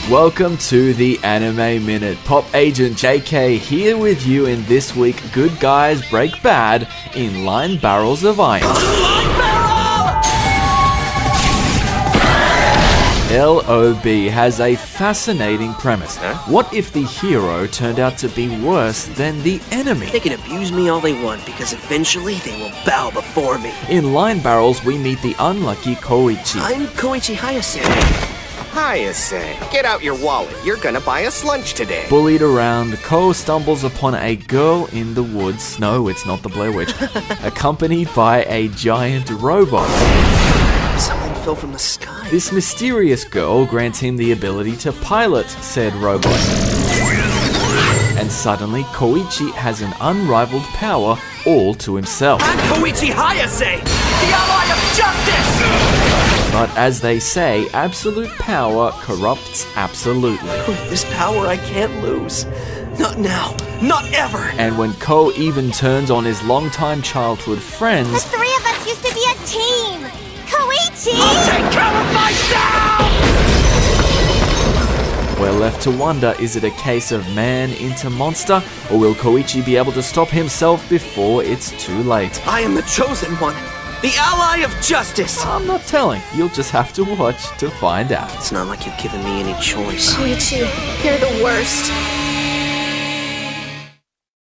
Welcome to the Anime Minute. Pop Agent JK here with you in this week Good Guys Break Bad in Line Barrels of Iron. LOB has a fascinating premise. What if the hero turned out to be worse than the enemy? They can abuse me all they want because eventually they will bow before me. In Line Barrels, we meet the unlucky Koichi. I'm Koichi Hayase. Hayase, get out your wallet. You're gonna buy us lunch today. Bullied around, Ko stumbles upon a girl in the woods. No, it's not the Blair Witch. Accompanied by a giant robot. Something fell from the sky. This mysterious girl grants him the ability to pilot said robot. And suddenly, Koichi has an unrivaled power all to himself. I'm Koichi Hayase, the ally of justice! But as they say, absolute power corrupts absolutely. With this power I can't lose. Not now. Not ever. And when Ko even turns on his longtime childhood friends... The three of us used to be a team! Koichi! I'll take care of myself! We're left to wonder, is it a case of man into monster? Or will Koichi be able to stop himself before it's too late? I am the chosen one. The ally of justice! I'm not telling. You'll just have to watch to find out. It's not like you've given me any choice. Koichi, you're the worst.